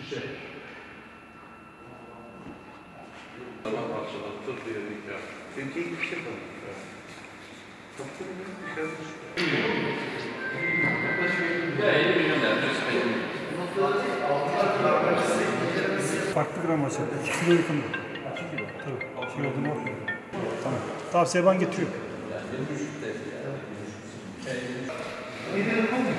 Allah parçadan tut diyelim ya. Çünkü iyi bir şey var. Farklı gramaj yaptı. 2 kilo yakın. 2 kilo. Tabii. Şey olduğunu bakmıyorum. Tamam. Tavsiye ben getiriyorum.